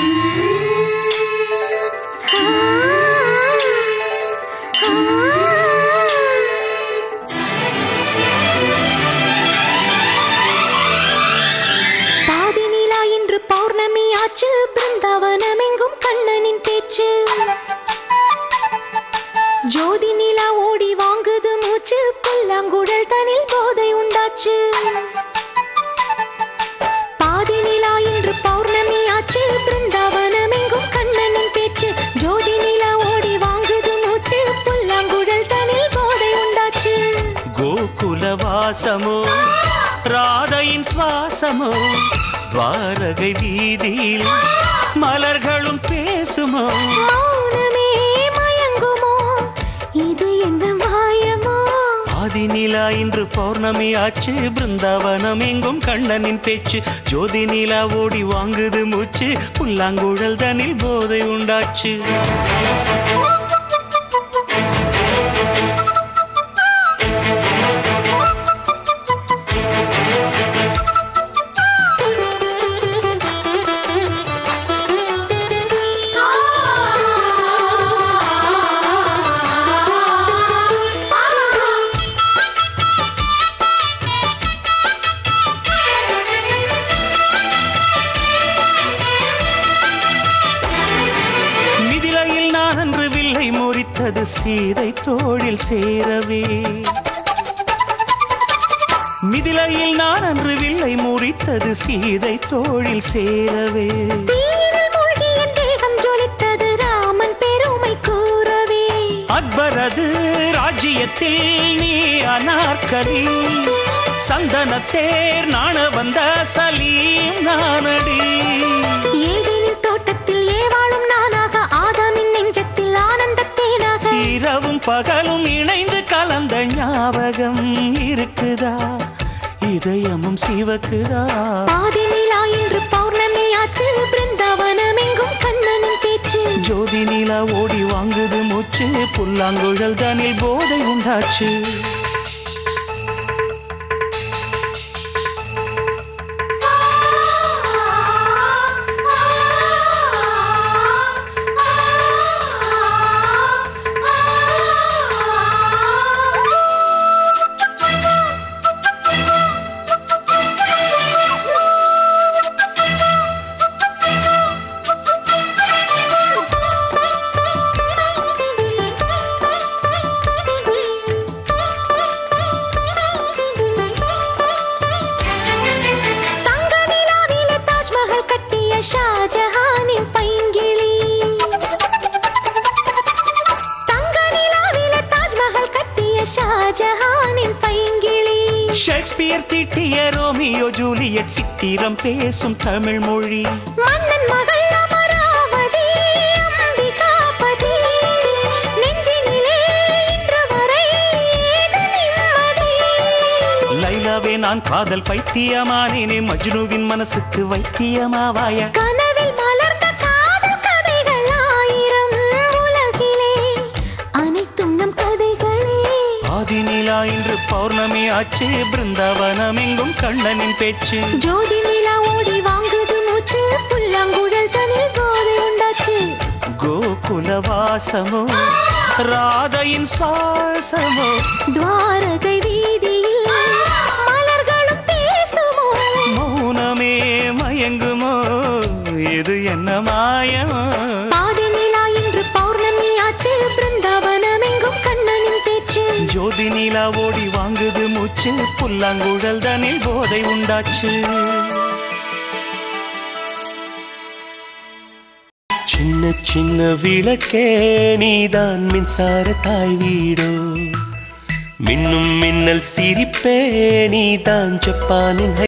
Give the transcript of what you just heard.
பிருந்தாவனமெங்கும் கண்ணனின் பேச்சு ஜோதி நிலா ஓடி வாங்குது மூச்சு புல்லாங்குழல் தனில் போதை உண்டாச்சு பாதி நிலா இன்று பௌர்ணமி ஆச்சு பிருந்தாவனமெங்கும் கண்ணனின் பேச்சு ஜோதி நிலா ஓடி வாங்குது மூச்சு புல்லாங்குழல் தனில் போதை உண்டாச்சு கோகுல வாசமோ ராதையின் சுவாசமோ द्वारकै வீதியில் மலர்களும் பேசுமோ மௌனமே மயங்குமோ இது என்ன மாயமோ ஆதி நிலா இன்று பௌர்ணமி ஆச்சு பிருந்தாவனம் எங்கும் கண்ணனின் பேச்சு ஜோதி நிலா ஓடி வாங்குது மூச்சு புல்லாங்குழல் தனில் போதை உண்டாச்சு முறித்தது சீதை தோளில் சேரவே மிதிலையில் நான் அன்று வில்லை முறித்தது சீதை தோளில் சேரவே தீரில் மூழ்கிய தேகம் ஜொலித்தது ராமன் பெருமை கூறவே அக்பரது ராஜ்யத்தில் நீ அனார்கலி சந்தனத்தேர் நாண வந்த சலீம் நானடி ஏதேனின் தோட்டத்தில் ஏவாளும் நானாக ஆதாமின் நெஞ்சத்தில் ஆனந்தத்தேனாக இரவும் பகலும் இணைந்து கலந்த ஞாபகம் இருக்குதா இதயமும் சிவக்குதா பாதி நிலா இன்று பௌர்ணமி ஆச்சு பிருந்தாவனமெங்கும் கண்ணனின் பேச்சு ஜோதி நிலா ஓடி வாங்குது மூச்சு புல்லாங்குழல் தனில் போதை உண்டாச்சு ஷாஜஹானின் பைங்கிளி தங்க நிலாவில தாஜ்மஹல் கட்டிய ஷாஜஹானின் பைங்கிளி ஷேக்ஸ்பியர் தீட்டிய ரோமியோ ஜூலியட் சித்திரம் பேசும் தமிழ் மொழி மன்னன் மகள் அமராவதி அம்பிகாபதி நெஞ்சினிலே இன்று வரை ஏது நிம்மதி லைலாவே நான் காதல் பைத்தியமானேனே மஜ்னுவின் மனசுக்கு வைத்தியமாவாய கனவில் மலர்ந்த காதல் கதைகள் ஆயிரம் உலகிலே அனைத்தும் நம் கதைகளே ஆதி நிலா இன்று பௌர்ணமி ஆச்சு பிருந்தாவனம் எங்கும் கண்ணனின் பேச்சு ஜோதி நிலா ஓடி வாங்குது மூச்சு புல்லாங்குழல் தனில் போதை உண்டாச்சு கோகுல வாசமோ ராதையின் சுவாசமோ துவாரகை வீதியில் மலர்களும் பேசுமோ மௌனமே மயங்குமோ இது என்ன மாயமோ பாதி நிலா இன்று பௌர்ணமி ஆச்சு பிருந்தாவனமெங்கும் கண்ணனின் பேச்சு ஜோதி நிலா ஓடி வாங்குது மூச்சு புல்லாங்குழல் தனில் போதை உண்டாச்சு சின்ன சின்ன விளக்கே நீதான் மின்சார தாய் வீடோ மின்னும் மின்னல் சிரிப்பே நீதான் ஜப்பானின்